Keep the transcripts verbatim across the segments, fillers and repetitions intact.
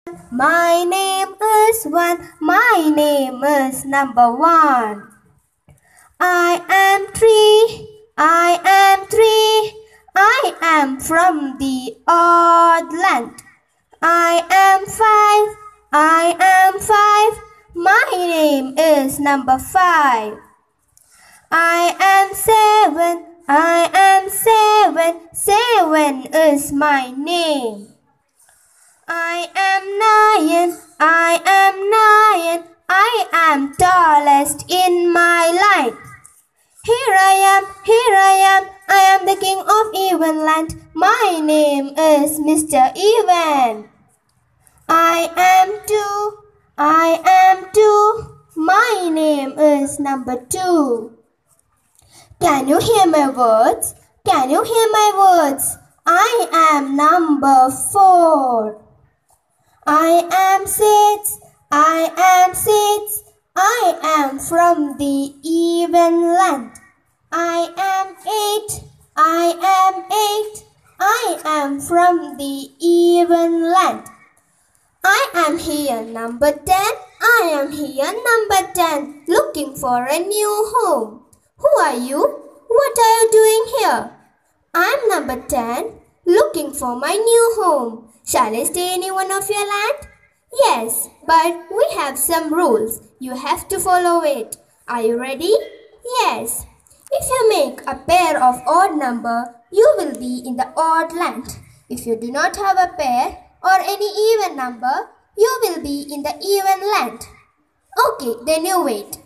My name is one. My name is number one. I am three. I am three. I am from the odd land. I am five. I am five. My name is number five. I am seven. I am seven. Seven is my name. I am nine. I am nine. I am tallest in my line. Here I am. Here I am. I am the king of Evenland. My name is Mister Even. I am two. I am two. My name is number two. Can you hear my words? Can you hear my words? I am number four. I am six. I am six. I am from the Evenland. I am eight. I am eight. I am from the Evenland. I am here number ten. I am here number ten, looking for a new home. Who are you? What are you doing here? I am number ten, looking for my new home. Shall I stay in any one of your land? Yes, but we have some rules. You have to follow it. Are you ready? Yes. If you make a pair of odd number, you will be in the odd land. If you do not have a pair or any even number, you will be in the even land. Okay, then you wait.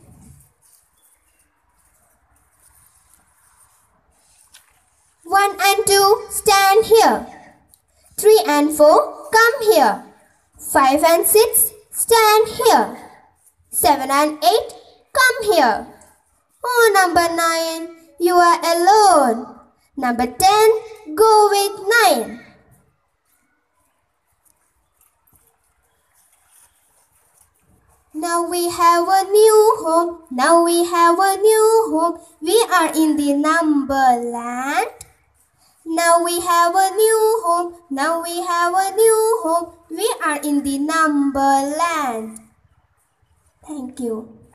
One and two, stand here. Three and four, come here. Five and six, stand here. Seven and eight, come here. Oh, number nine, you are alone. Number ten, go with nine. Now we have a new home. Now we have a new home. We are in the number land. Now we have a new home. Now we have a new home. We are in the number land. Thank you.